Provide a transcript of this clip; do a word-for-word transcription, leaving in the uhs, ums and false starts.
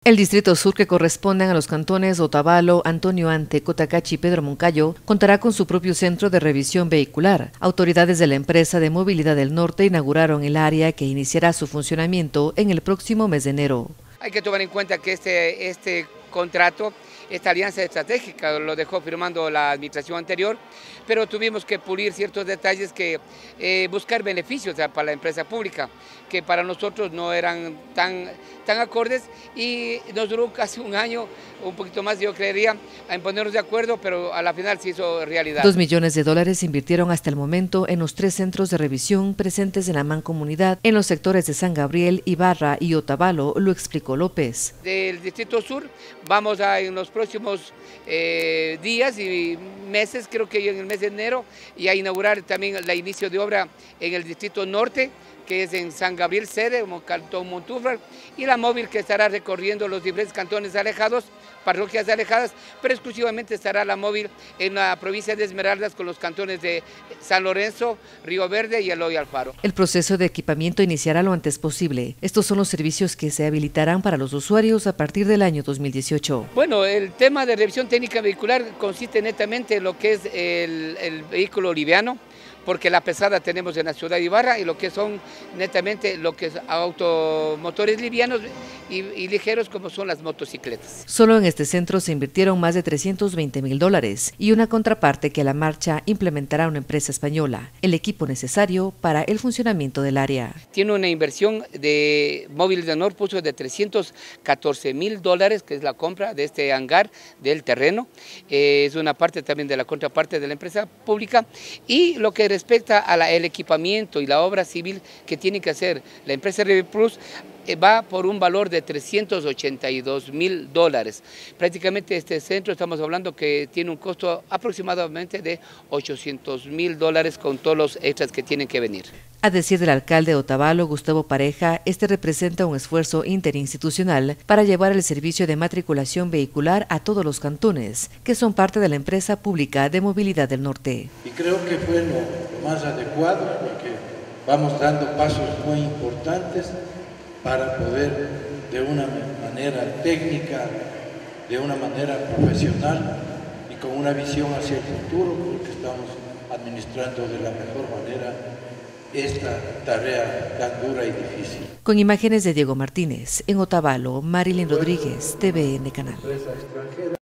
El Distrito Sur, que corresponden a los cantones Otavalo, Antonio Ante, Cotacachi y Pedro Moncayo, contará con su propio centro de revisión vehicular. Autoridades de la empresa de Movilidad del Norte inauguraron el área que iniciará su funcionamiento en el próximo mes de enero. Hay que tomar en cuenta que este, este contrato, esta alianza estratégica lo dejó firmando la administración anterior, pero tuvimos que pulir ciertos detalles, que eh, buscar beneficios para la empresa pública, que para nosotros no eran tan, tan acordes, y nos duró casi un año, un poquito más yo creería, en ponernos de acuerdo, pero a la final se hizo realidad. Dos millones de dólares se invirtieron hasta el momento en los tres centros de revisión presentes en la mancomunidad, en los sectores de San Gabriel, Ibarra y Otavalo, lo explicó López. Del Distrito Sur vamos a en los próximos eh, días y meses, creo que en el mes de enero, y a inaugurar también el inicio de obra en el Distrito Norte, que es en San Gabriel sede, Cantón Montúfar, y la móvil que estará recorriendo los diferentes cantones alejados, parroquias alejadas, pero exclusivamente estará la móvil en la provincia de Esmeraldas con los cantones de San Lorenzo, Río Verde y Eloy Alfaro. El proceso de equipamiento iniciará lo antes posible. Estos son los servicios que se habilitarán para los usuarios a partir del año dos mil dieciocho. Bueno, el tema de revisión técnica vehicular consiste netamente en lo que es el, el vehículo liviano, porque la pesada tenemos en la ciudad de Ibarra, y lo que son netamente lo que es automotores livianos y, y ligeros, como son las motocicletas. Solo en este centro se invirtieron más de trescientos veinte mil dólares y una contraparte que a la marcha implementará una empresa española, el equipo necesario para el funcionamiento del área. Tiene una inversión de Movilidad del Norte, puso de trescientos catorce mil dólares, que es la compra de este hangar del terreno, eh, es una parte también de la contraparte de la empresa pública, y lo que respecta al equipamiento y la obra civil que tiene que hacer la empresa ReviPlus, eh, va por un valor de trescientos ochenta y dos mil dólares. Prácticamente este centro estamos hablando que tiene un costo aproximadamente de ochocientos mil dólares con todos los extras que tienen que venir. A decir del alcalde de Otavalo, Gustavo Pareja, este representa un esfuerzo interinstitucional para llevar el servicio de matriculación vehicular a todos los cantones, que son parte de la empresa pública de Movilidad del Norte. Y creo que fue lo más adecuado, porque vamos dando pasos muy importantes para poder, de una manera técnica, de una manera profesional y con una visión hacia el futuro, porque estamos administrando de la mejor manera esta tarea tan dura y difícil. Con imágenes de Diego Martínez, en Otavalo, Marilyn Rodríguez, T V N Canal.